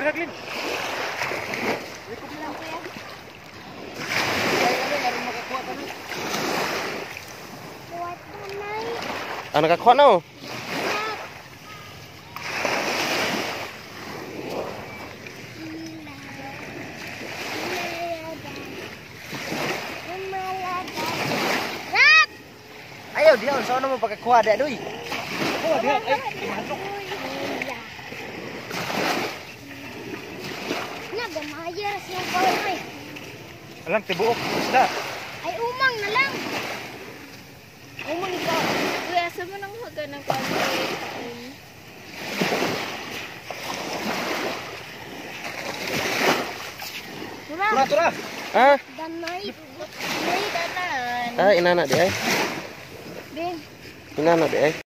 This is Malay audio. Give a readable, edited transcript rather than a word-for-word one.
Raglin. Ikut lang ko yan. Kuwat tanay. Ano nakakuha na oh? Ayo dia on sana mau pakai kuah dek doi. Oh, dia masuk. Na gamayar siya kaway. Alam tibuok isda. Ay umang na lang. Umang ka. Kuya, asa mo nang haga ng kaway? Tura. Ah, Danay. May danan. inana di ay. Ben. Inana di ay.